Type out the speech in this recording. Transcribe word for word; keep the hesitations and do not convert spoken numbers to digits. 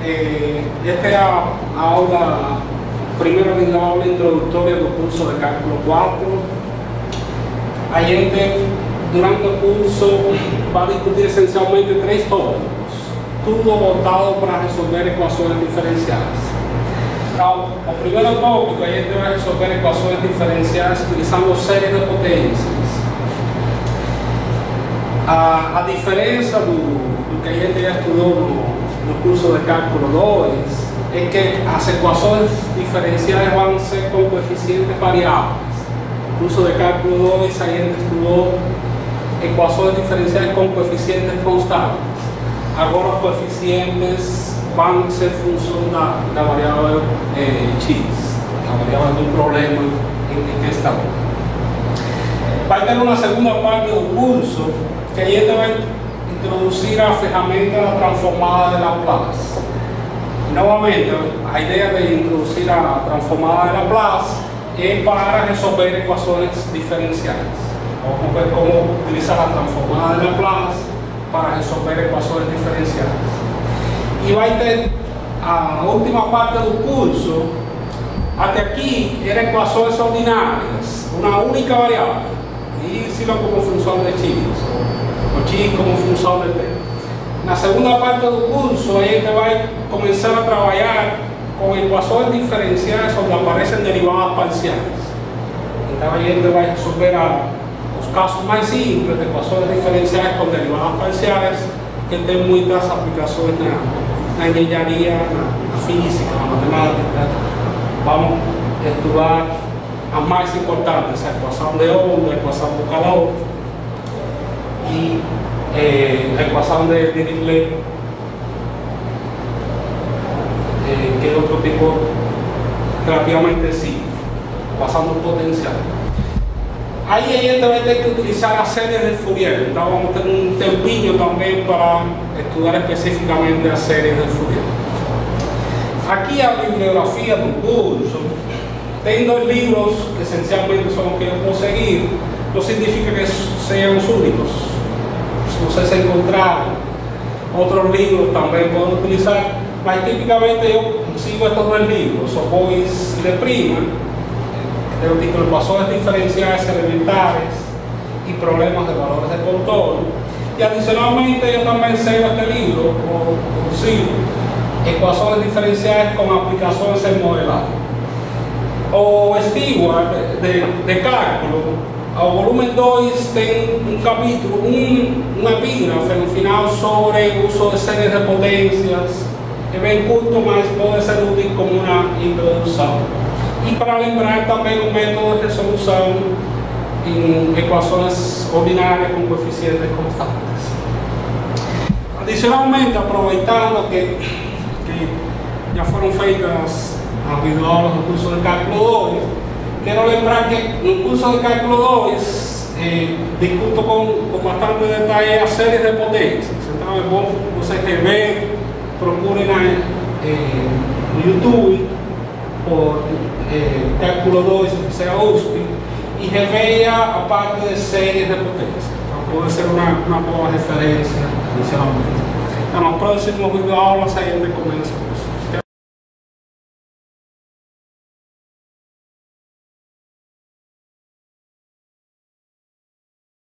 eh, esta é a, a aula, primeira aula introdutória do curso de Cálculo quatro. A gente, durante o curso, vai discutir essencialmente três tópicos, tudo voltado para resolver equações diferenciais. Então, o primeiro tópico, a gente vai resolver equações diferenciais utilizando séries de potências. A, a diferença do, do que a gente já estudou no, no curso de Cálculo dois é que as equações diferenciais vão ser com coeficientes variáveis. No curso de Cálculo dois a gente estudou equações diferenciais com coeficientes constantes. Agora os coeficientes vão ser função da, da variável eh, x, a variável do problema em, em questão. Vai ter uma segunda parte do curso que a gente vai introduzir a ferramenta da transformada de Laplace. Novamente, a ideia de introduzir a transformada de Laplace é para resolver equações diferenciais. Vamos ver como utilizar a transformada de Laplace para resolver equações diferenciais. E vai ter a última parte do curso. Até aqui eram equações ordinárias, uma única variável, e Y como função de x, o x como função de t. Na segunda parte do curso, a gente vai começar a trabalhar com equações diferenciais onde aparecem derivadas parciais. Então a gente vai resolver a, os casos mais simples de equações diferenciais com derivadas parciais, que tem muitas aplicações na, na engenharia, na, na física, na matemática. Vamos estudar as mais importantes, a equação de onda, a equação do calor e eh, a equação de Dirichlet, eh, que é outro tipo relativamente simples, equação do potencial. Aí a gente vai ter que utilizar as séries de Fourier, então vamos ter um tempinho também para estudar especificamente as séries de Fourier. Aqui a bibliografia do curso tem dois livros que essencialmente são os que eu vou seguir, não significa que sejam os únicos. Se vocês encontrarem outros livros também podem utilizar, mas tipicamente eu sigo estes dois livros, o Bois de Prima, tem o título Equações Diferenciais Elementares e Problemas de Valores de Contorno, e adicionalmente eu também sigo este livro, o cursivo Equações Diferenciais com Aplicações em Modelagem. O Stewart de, de Cálculo, o volume dois tem um capítulo, um, um epígrafe no final sobre o uso de séries de potências, é bem curto, mas pode ser útil como uma introdução. E para lembrar também o método de resolução em equações ordinárias com coeficientes constantes. Adicionalmente, aproveitando que, que já foram feitas as videoaulas do curso de Cálculo dois, quero lembrar que no curso de Cálculo dois eh, discuto com, com bastante detalhe as séries de potências. Então é bom vocês reverem, procurem na, eh, no YouTube por eh, Cálculo dois, oficial U S P, e reveja a parte de séries de potência. Então pode ser uma, uma boa referência inicialmente. Então, nas próximas videoaulas a gente começa.